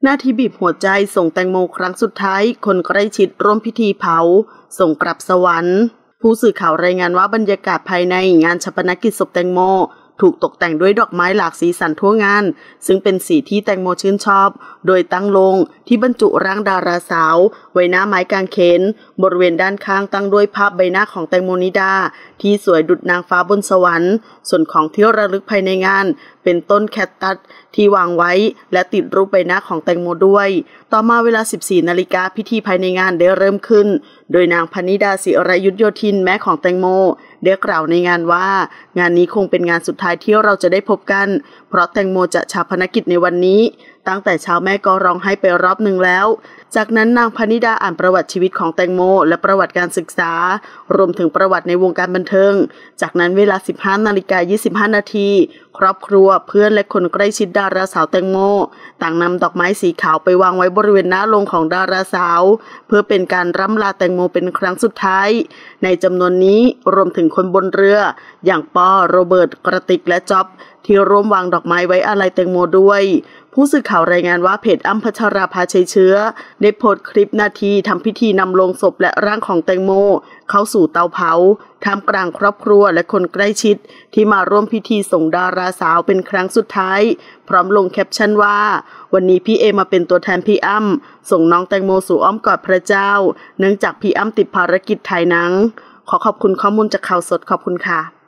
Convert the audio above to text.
หน้าที่บีบหัวใจส่งแตงโมครั้งสุดท้ายคนใกล้ชิดร่วมพิธีเผาส่งกลับสวรรค์ผู้สื่อข่าวรายงานว่าบรรยากาศภายในงานฌาปนกิจศพแตงโมถูกตกแต่งด้วยดอกไม้หลากสีสันทั่วงานซึ่งเป็นสีที่แตงโมชื่นชอบโดยตั้งลงที่บรรจุร่างดาราสาวไว้หน้าไม้กางเขนบริเวณด้านข้างตั้งด้วยภาพใบหน้าของแตงโมนิดาที่สวยดุจนางฟ้าบนสวรรค์ส่วนของที่ระลึกภายในงานเป็นต้นแคคตัสที่วางไว้และติดรูปใบหน้าของแตงโมด้วยต่อมาเวลา 14 นาฬิกาพิธีภายในงานได้เริ่มขึ้นโดยนางพนิดาศิรยุทธโยธินแม่ของแตงโมได้กล่าวในงานว่างานนี้คงเป็นงานสุดท้ายที่เราจะได้พบกันเพราะแตงโมจะฌาปนกิจในวันนี้ตั้งแต่เช้าแม่ก็ร้องไห้ไปรอบหนึ่งแล้วจากนั้นนางพนิดาอ่านประวัติชีวิตของแตงโมและประวัติการศึกษารวมถึงประวัติในวงการบันเทิงจากนั้นเวลา 15:25 นาทีครอบครัวเพื่อนและคนใกล้ชิดดาราสาวแตงโมต่างนำดอกไม้สีขาวไปวางไว้บริเวณหน้าโลงของดาราสาวเพื่อเป็นการร่ำลาแตงโมเป็นครั้งสุดท้ายในจำนวนนี้รวมถึงคนบนเรืออย่างปอโรเบิร์ตกระติกและจ๊อบที่ร่วมวางดอกไม้ไว้อาลัยแตงโมด้วยผู้สื่อข่าวรายงานว่าเพจอ้ำพัชราภาชัยเชื้อได้โพสต์คลิปนาทีทำพิธีนำโลงศพและร่างของแตงโมเข้าสู่เตาเผาท่ามกลางครอบครัวและคนใกล้ชิดที่มาร่วมพิธีส่งดาราสาวเป็นครั้งสุดท้ายพร้อมลงแคปชั่นว่าวันนี้พี่เอมาเป็นตัวแทนพี่อ้ำส่งน้องแตงโมสู่อ้อมกอดพระเจ้าเนื่องจากพี่อ้ำติดภารกิจถ่ายหนังขอขอบคุณข้อมูลจากข่าวสดขอบคุณค่ะ